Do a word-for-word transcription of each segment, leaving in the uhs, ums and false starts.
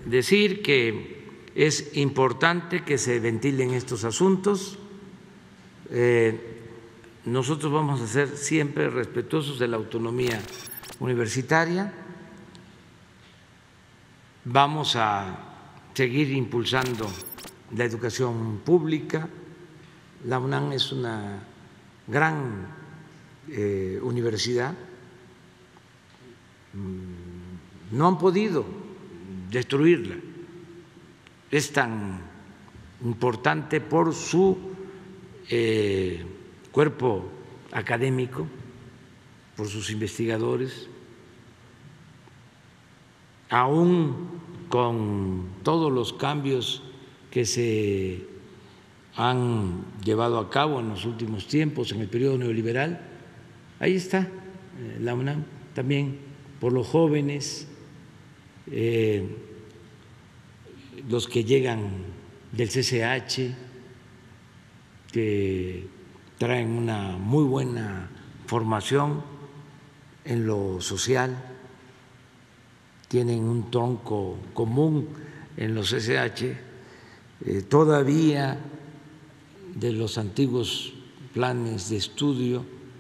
decir que es importante que se ventilen estos asuntos. Eh, nosotros vamos a ser siempre respetuosos de la autonomía universitaria. Vamos a seguir impulsando la educación pública. La UNAM es una gran eh, universidad. No han podido destruirla. Es tan importante por su eh, cuerpo académico, por sus investigadores, aún con todos los cambios que se han llevado a cabo en los últimos tiempos, en el periodo neoliberal. Ahí está la UNAM, también por los jóvenes, eh, los que llegan del C C H, que traen una muy buena formación en lo social, tienen un tronco común en los C C H, eh, todavía de los antiguos planes de estudio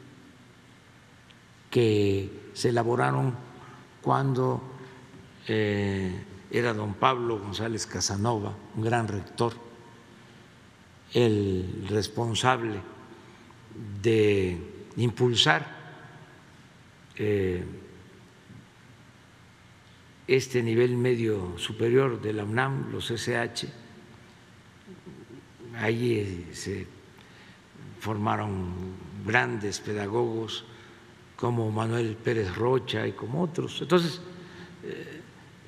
que se elaboraron cuando eh, era don Pablo González Casanova, un gran rector, el responsable de impulsar eh, este nivel medio superior de la UNAM, los C C H. Allí se formaron grandes pedagogos como Manuel Pérez Rocha y como otros. Entonces, eh,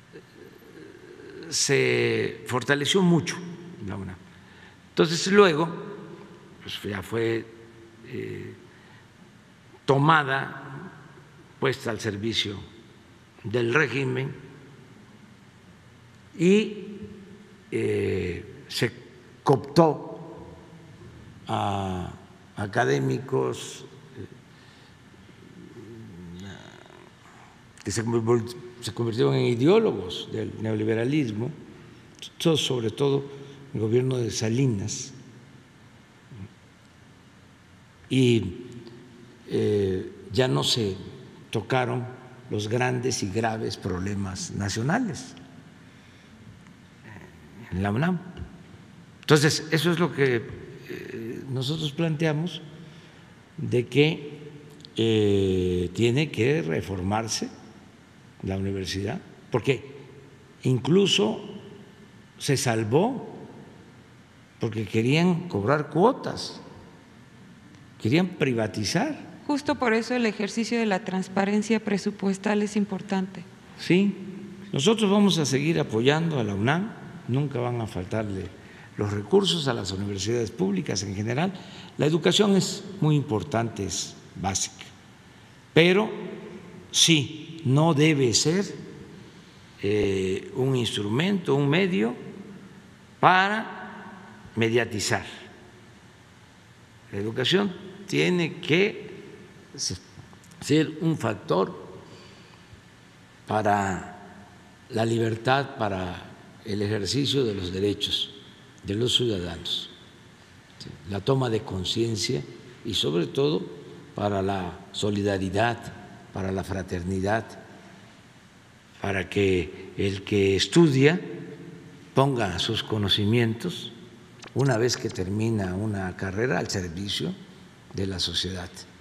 se fortaleció mucho la UNAM. Entonces, luego, pues ya fue eh, tomada, puesta al servicio del régimen y eh, se cooptó a académicos que se convirtieron en ideólogos del neoliberalismo, sobre todo el gobierno de Salinas, y eh, ya no se tocaron los grandes y graves problemas nacionales en la UNAM. Entonces, eso es lo que eh, nosotros planteamos, de que eh, tiene que reformarse la universidad, porque incluso se salvó porque querían cobrar cuotas, querían privatizar. Justo por eso el ejercicio de la transparencia presupuestal es importante. Sí, nosotros vamos a seguir apoyando a la UNAM, nunca van a faltarle los recursos a las universidades públicas en general. La educación es muy importante, es básica, pero sí, no debe ser eh, un instrumento, un medio para mediatizar. La educación tiene que ser un factor para la libertad, para el ejercicio de los derechos de los ciudadanos, la toma de conciencia y sobre todo para la solidaridad, para la fraternidad, para que el que estudia ponga sus conocimientos una vez que termina una carrera al servicio de la sociedad.